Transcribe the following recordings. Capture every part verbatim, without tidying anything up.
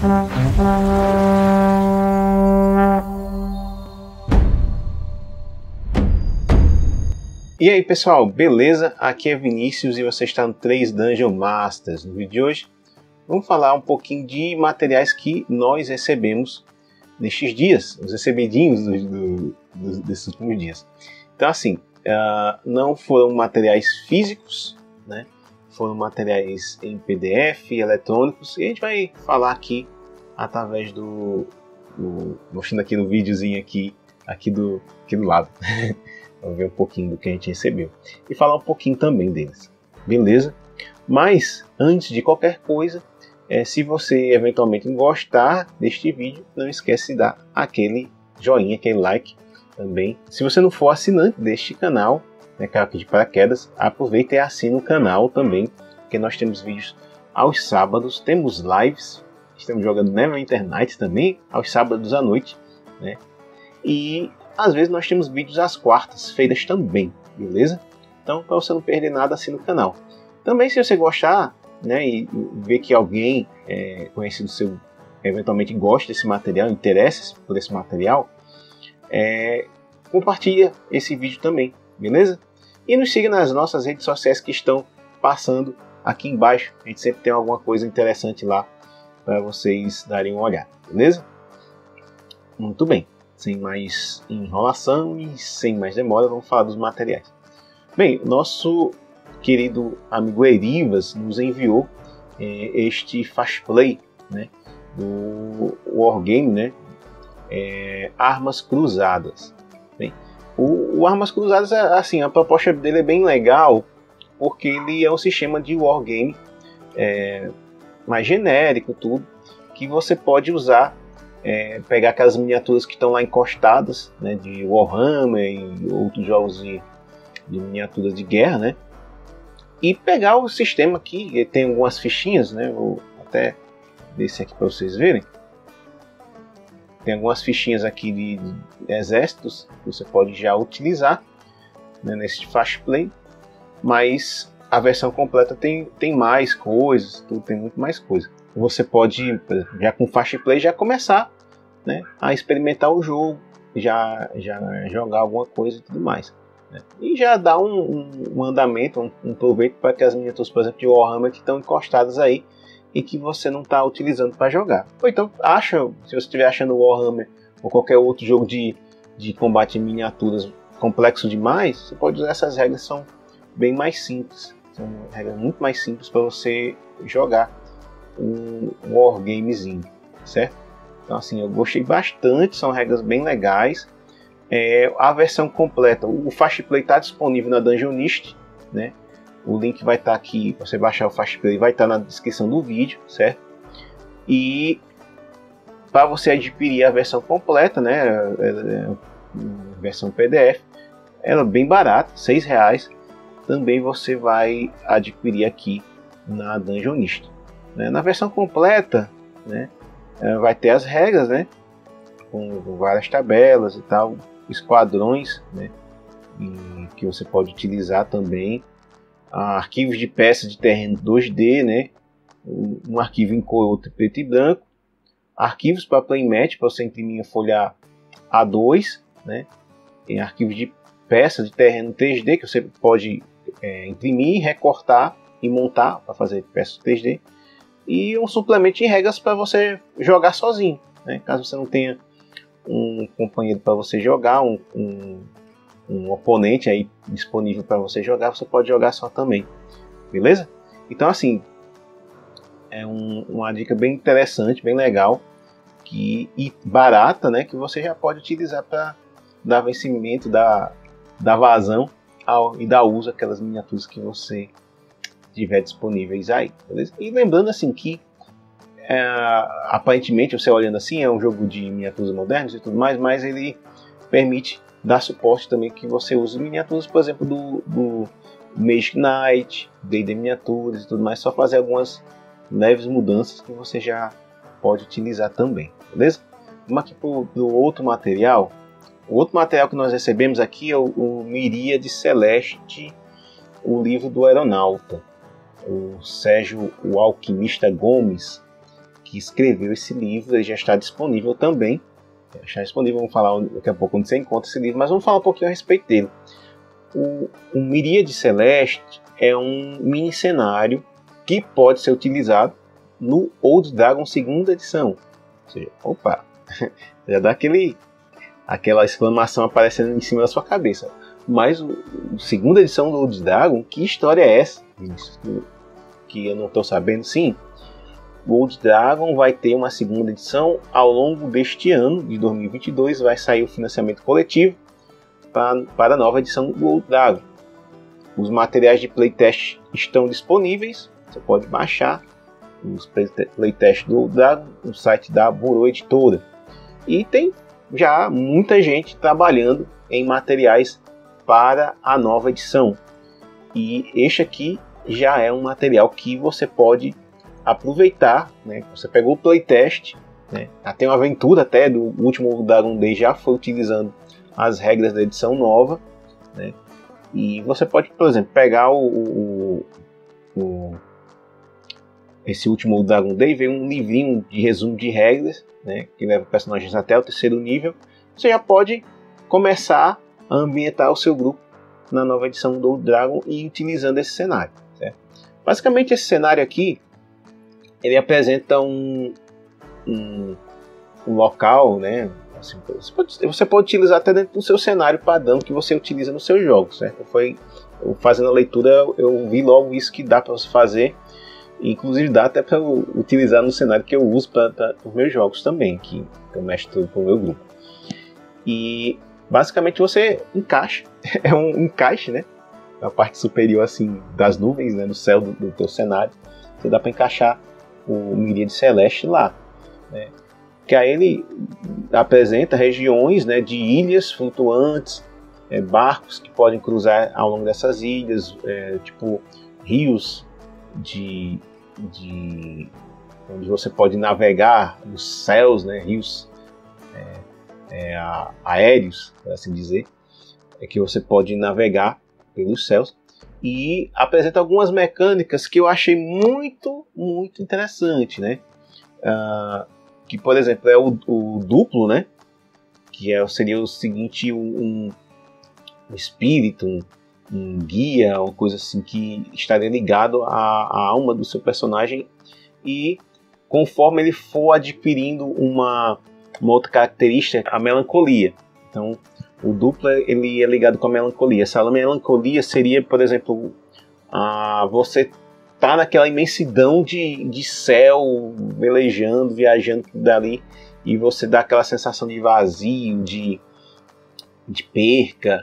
E aí pessoal, beleza? Aqui é Vinícius e você está no três Dungeon Masters. No vídeo de hoje vamos falar um pouquinho de materiais que nós recebemos nestes dias, os recebidinhos do, do, do, desses últimos dias. Então assim, uh, não foram materiais físicos, né? Foram materiais em P D F, eletrônicos, e a gente vai falar aqui através do, do mostrando aqui no videozinho aqui, aqui do, aqui do lado. Vamos ver um pouquinho do que a gente recebeu e falar um pouquinho também deles, beleza? Mas antes de qualquer coisa, é, se você eventualmente gostar deste vídeo, não esquece de dar aquele joinha, aquele like também. Se você não for assinante deste canal, né, caiu aqui de paraquedas, aproveita e assina o canal também, porque nós temos vídeos aos sábados, temos lives, estamos jogando Neverwinter Nights também aos sábados à noite, né? E às vezes nós temos vídeos às quartas-feiras também, beleza? Então, para você não perder nada, assina o canal. Também, se você gostar, né, e ver que alguém é, conhecido seu eventualmente gosta desse material, interessa por esse material, é, compartilha esse vídeo também, beleza? E nos siga nas nossas redes sociais que estão passando aqui embaixo. A gente sempre tem alguma coisa interessante lá para vocês darem uma olhada, beleza? Muito bem. Sem mais enrolação e sem mais demora, vamos falar dos materiais. Bem, nosso querido amigo Erivas nos enviou é, este Fast Play, né, do Wargame, né, é, Armas Cruzadas. Bem, o, o Armas Cruzadas, assim, a proposta dele é bem legal, porque ele é um sistema de Wargame é, mais genérico, tudo, que você pode usar. É, pegar aquelas miniaturas que estão lá encostadas, né, de Warhammer e outros jogos de, de miniaturas de guerra, né, e pegar o sistema aqui, tem algumas fichinhas, né, vou até descer aqui para vocês verem, tem algumas fichinhas aqui de, de exércitos que você pode já utilizar, né, nesse Fast Play, mas a versão completa tem, tem mais coisas, tudo, tem muito mais coisa. Você pode, já com Fast Play, já começar, né, a experimentar o jogo, já, já jogar alguma coisa e tudo mais, né? E já dar um, um, um andamento, um, um proveito para que as miniaturas, por exemplo, de Warhammer que estão encostadas aí e que você não está utilizando para jogar. Ou então, acha, se você estiver achando Warhammer ou qualquer outro jogo de, de combate em miniaturas complexo demais, você pode usar essas regras, são bem mais simples, são regras muito mais simples para você jogar um wargamezinho, certo? Então assim, eu gostei bastante, são regras bem legais. É, a versão completa, o Fast Play está disponível na Dungeonist, né? O link vai estar tá aqui, você baixar o Fast Play vai estar tá na descrição do vídeo, certo? E para você adquirir a versão completa, né, é, é, versão P D F, ela é bem barata, seis reais, também você vai adquirir aqui na Dungeonist. Na versão completa, né, vai ter as regras, né, com várias tabelas e tal, esquadrões, né, e que você pode utilizar também, arquivos de peças de terreno dois D, né, um arquivo em cor, outro preto e branco, arquivos para playmat, para você imprimir a folha A dois, né, tem arquivos de peças de terreno três D que você pode é, imprimir, recortar e montar para fazer peças três D. E um suplemento de regras para você jogar sozinho, né? Caso você não tenha um companheiro para você jogar, um, um, um oponente aí disponível para você jogar, você pode jogar só também, beleza? Então assim, é um, uma dica bem interessante, bem legal que, e barata, né? Que você já pode utilizar para dar vencimento, dar, dar vazão ao, e dar uso àquelas miniaturas que você tiver disponíveis aí, beleza? E lembrando assim que é, aparentemente você olhando assim é um jogo de miniaturas modernas e tudo mais, mas ele permite dar suporte também que você use miniaturas, por exemplo, do, do Magic Knight, D e D miniaturas e tudo mais, só fazer algumas leves mudanças que você já pode utilizar também, beleza? Vamos aqui para o outro material. O outro material que nós recebemos aqui é o, o Miríade Celeste, o livro do Aeronauta. O Sérgio, o Alquimista Gomes, que escreveu esse livro, ele já está disponível também. Já está disponível, vamos falar daqui a pouco onde você encontra esse livro, mas vamos falar um pouquinho a respeito dele. O, o Miríade Celeste é um mini cenário que pode ser utilizado no Old Dragon segunda edição. Ou seja, opa, já dá aquele, aquela exclamação aparecendo em cima da sua cabeça. Mas o, o segunda edição do Old Dragon, que história é essa? Isso que eu não estou sabendo. Sim, o Old Dragon vai ter uma segunda edição ao longo deste ano, de dois mil e vinte e dois, vai sair o financiamento coletivo para, para a nova edição do Old Dragon. Os materiais de playtest estão disponíveis, você pode baixar os playtests do Old Dragon no site da Burô Editora. E tem já muita gente trabalhando em materiais para a nova edição. E este aqui já é um material que você pode aproveitar, né? Você pegou o playtest, né? Tem uma aventura até do último Dragon Day, já foi utilizando as regras da edição nova, né? E você pode, por exemplo, pegar o, o, o esse último Dragon Day, veio um livrinho de resumo de regras, né? Que leva personagens até o terceiro nível. Você já pode começar a ambientar o seu grupo na nova edição do Dragon e utilizando esse cenário, certo? Basicamente esse cenário aqui, ele apresenta um, um, um local, né? Assim, você, pode, você pode utilizar até dentro do seu cenário padrão que você utiliza nos seus jogos, certo? Foi, eu, fazendo a leitura eu vi logo isso que dá para você fazer, inclusive dá até para utilizar no cenário que eu uso para os meus jogos também, que eu mexo tudo com o meu grupo. E basicamente você encaixa, é um encaixe, né? Na parte superior assim das nuvens, né? No céu do, do teu cenário, você dá para encaixar o Miríade Celeste lá, né? Que aí ele apresenta regiões, né, de ilhas flutuantes, é, barcos que podem cruzar ao longo dessas ilhas, é, tipo rios de, de onde você pode navegar nos céus, né, rios é, é, aéreos, por assim dizer, é que você pode navegar pelos céus. E apresenta algumas mecânicas que eu achei muito, muito interessante, né? Uh, que, por exemplo, é o, o duplo, né? Que é, seria o seguinte, um, um espírito, um, um guia, uma coisa assim que estaria ligado à, à alma do seu personagem, e conforme ele for adquirindo uma, uma outra característica, a melancolia. Então, o duplo ele é ligado com a melancolia. Essa melancolia seria, por exemplo, a, você tá naquela imensidão de, de céu, velejando, viajando dali, e você dá aquela sensação de vazio, de, de perca,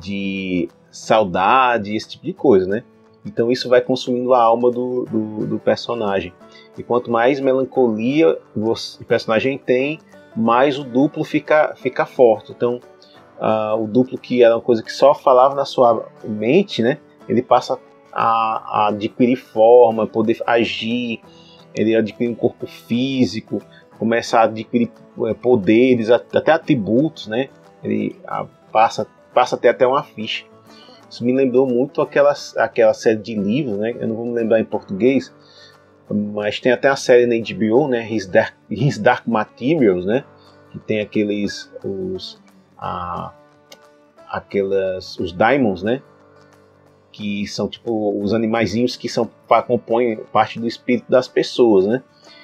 de saudade, esse tipo de coisa, né? Então isso vai consumindo a alma do, do, do personagem. E quanto mais melancolia você, o personagem tem, mais o duplo fica, fica forte. Então uh, o duplo, que era uma coisa que só falava na sua mente, né? Ele passa a, a adquirir forma, poder agir, ele adquire um corpo físico, começa a adquirir é, poderes, até atributos, né? Ele a, passa, passa a ter até uma ficha. Isso me lembrou muito aquela, aquela série de livros, né? Eu não vou me lembrar em português, mas tem até a série na H B O, né? His Dark, His Dark Materials, né? Que tem aqueles os, a, aquelas, os Daimons, né? Que são tipo os animaizinhos que são, compõem parte do espírito das pessoas, né?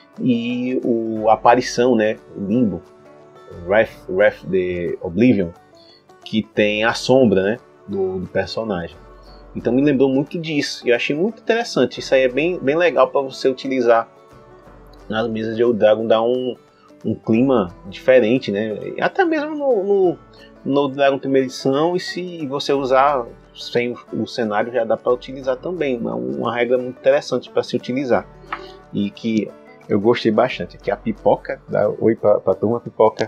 E o, a aparição, né? O Limbo, Wrath, Wrath the Oblivion, que tem a sombra, né? Do, do personagem. Então me lembrou muito disso e eu achei muito interessante. Isso aí é bem, bem legal para você utilizar nas mesas de Old Dragon, dá um, um clima diferente, né? Até mesmo no, no, no Old Dragon primeira edição, e se você usar sem o, o cenário já dá para utilizar também. Uma, uma regra muito interessante para se utilizar e que eu gostei bastante. Aqui a pipoca, dá oi para a turma, pipoca.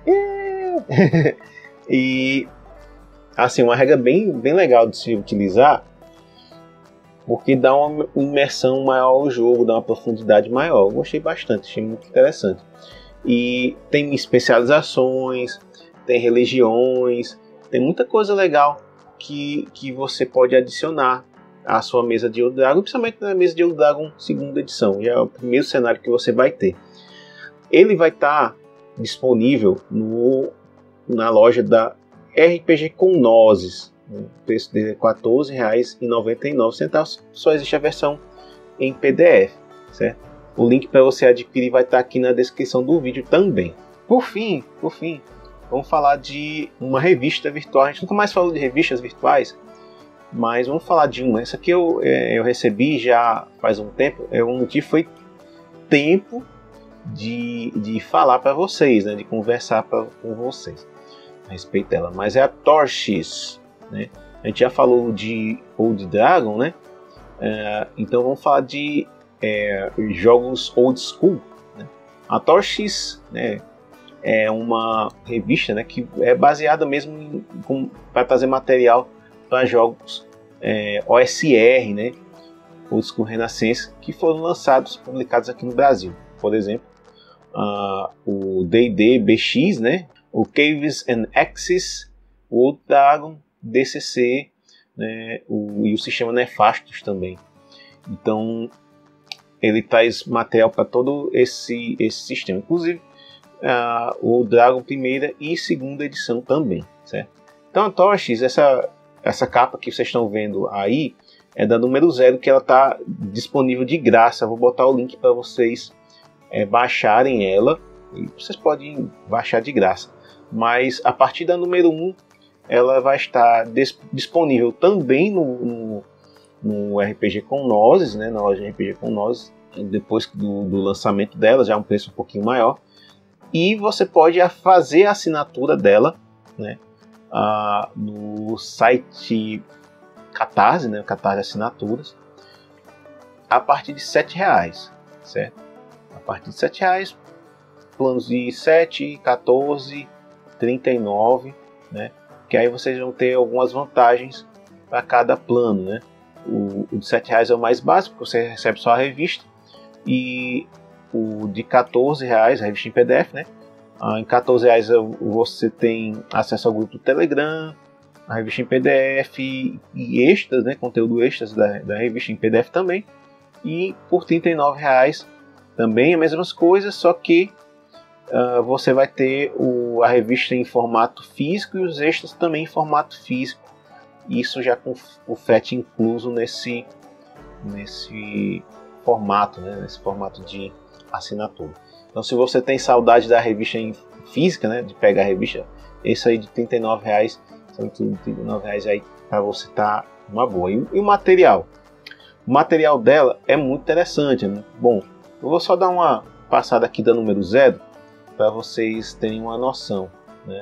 Yeah! E assim, uma regra bem, bem legal de se utilizar, porque dá uma imersão maior ao jogo, dá uma profundidade maior. Eu gostei bastante, achei muito interessante. E tem especializações, tem religiões, tem muita coisa legal que, que você pode adicionar a sua mesa de Old Dragon, principalmente na mesa de Old Dragon segunda edição, já é o primeiro cenário que você vai ter. Ele vai estar tá disponível no, na loja da R P G com Nozes. O preço dele é quatorze reais e noventa e nove centavos. Só existe a versão em P D F, certo? O link para você adquirir vai estar aqui na descrição do vídeo também. Por fim, por fim, vamos falar de uma revista virtual. A gente nunca mais falou de revistas virtuais, mas vamos falar de uma. Essa aqui eu, eu recebi já faz um tempo. É um motivo foi tempo de, de falar para vocês, né? De conversar pra, com vocês a respeito dela. Mas é a Torchies, né? A gente já falou de Old Dragon, né? É, então vamos falar de é, jogos old school, né? A Torchies, né, é uma revista, né, que é baseada mesmo para trazer material para jogos é, O S R, né, Old School Renaissance, que foram lançados, publicados aqui no Brasil. Por exemplo, uh, o D e D B X, né, o Caves and Axis, o Old Dragon, D C C, né, o, e o Sistema Nefastos também. Então ele traz material para todo esse, esse sistema, inclusive uh, o Dragon primeira e segunda edição também, certo? Então a Torchies, essa, essa capa que vocês estão vendo aí, é da número zero, que ela está disponível de graça. Vou botar o link para vocês é, baixarem ela, e vocês podem baixar de graça, mas a partir da número um ela vai estar disponível também no, no, no R P G com Nozes, né, na loja R P G com Nozes, depois do, do lançamento dela, já é um preço um pouquinho maior. E você pode fazer a assinatura dela, né, uh, no site Catarse, né, Catarse Assinaturas, a partir de sete reais, certo? A partir de sete reais, planos de sete, quatorze, trinta e nove, né? Que aí vocês vão ter algumas vantagens para cada plano, né? O, o de sete reais é o mais básico, você recebe só a revista, e o de quatorze reais, a revista em P D F, né? Ah, em quatorze reais você tem acesso ao grupo do Telegram, a revista em P D F e, e extras, né? Conteúdo extras da, da revista em P D F também. E por trinta e nove reais também as mesmas coisas, só que Uh, você vai ter o, a revista em formato físico e os extras também em formato físico. Isso já com o frete incluso nesse, nesse formato, né? Nesse formato de assinatura. Então, se você tem saudade da revista em física, né? De pegar a revista, esse aí de trinta e nove reais, são trinta e nove reais aí para você tá uma boa. E, e o material? O material dela é muito interessante, é muito bom. Eu vou só dar uma passada aqui da número zero, para vocês terem uma noção, né?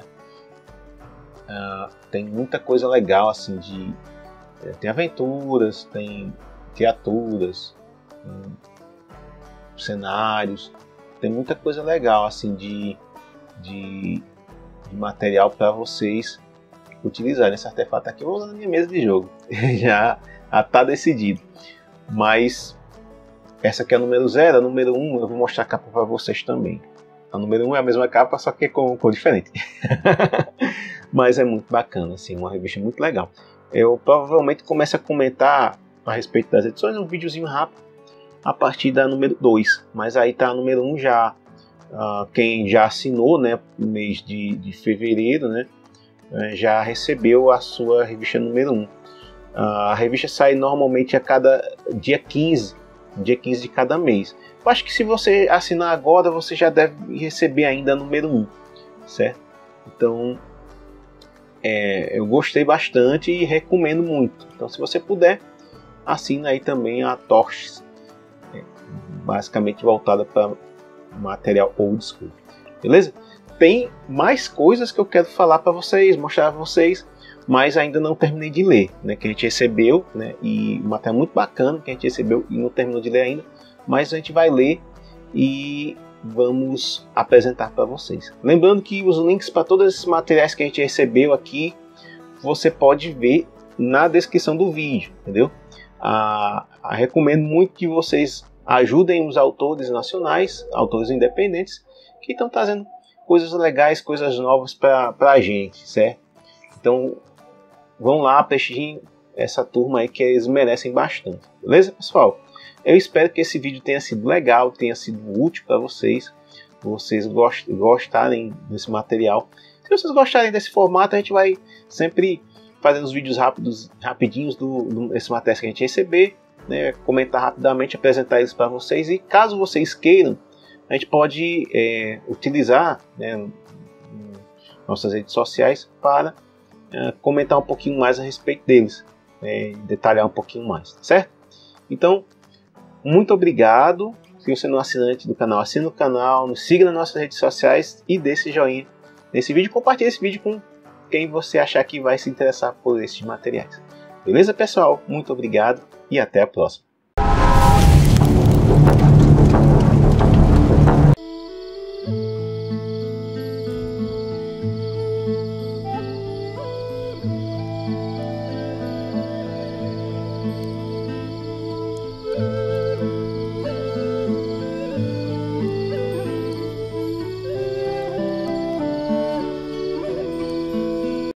Uh, tem muita coisa legal, assim, de é, tem aventuras, tem criaturas, tem cenários, tem muita coisa legal, assim, de, de, de material para vocês utilizarem. Esse artefato aqui eu vou usar na minha mesa de jogo, já está decidido. Mas essa aqui é a número zero, a número um eu vou mostrar a capa para vocês também. A número um é a mesma capa, só que com cor diferente. Mas é muito bacana, assim, uma revista muito legal. Eu provavelmente começo a comentar a respeito das edições, um videozinho rápido, a partir da número dois. Mas aí tá a número um já. Uh, quem já assinou, né, no mês de, de fevereiro, né, já recebeu a sua revista número um. Uh, a revista sai normalmente a cada dia quinze. Dia quinze de cada mês. Eu acho que se você assinar agora, você já deve receber ainda a número um, certo? Então, é, eu gostei bastante e recomendo muito. Então, se você puder, assina aí também a Torchies, é, basicamente voltada para material old school, beleza? Tem mais coisas que eu quero falar para vocês, mostrar para vocês, mas ainda não terminei de ler, né, que a gente recebeu, né, e um material muito bacana que a gente recebeu e não terminou de ler ainda, mas a gente vai ler e vamos apresentar para vocês. Lembrando que os links para todos esses materiais que a gente recebeu aqui, você pode ver na descrição do vídeo, entendeu? Ah, recomendo muito que vocês ajudem os autores nacionais, autores independentes, que estão trazendo coisas legais, coisas novas para a gente, certo? Então, vão lá, prestigiem essa turma aí que eles merecem bastante. Beleza, pessoal? Eu espero que esse vídeo tenha sido legal, tenha sido útil para vocês, vocês gostarem desse material. Se vocês gostarem desse formato, a gente vai sempre fazendo os vídeos rápidos, rapidinhos do, do desse material que a gente receber, né, comentar rapidamente, apresentar eles para vocês, e caso vocês queiram, a gente pode é, utilizar, né, nossas redes sociais para é, comentar um pouquinho mais a respeito deles, é, detalhar um pouquinho mais, tá certo? Então, muito obrigado. Se você não é assinante do canal, assine o canal, nos siga nas nossas redes sociais e dê esse joinha nesse vídeo. Compartilhe esse vídeo com quem você achar que vai se interessar por esses materiais. Beleza, pessoal? Muito obrigado e até a próxima.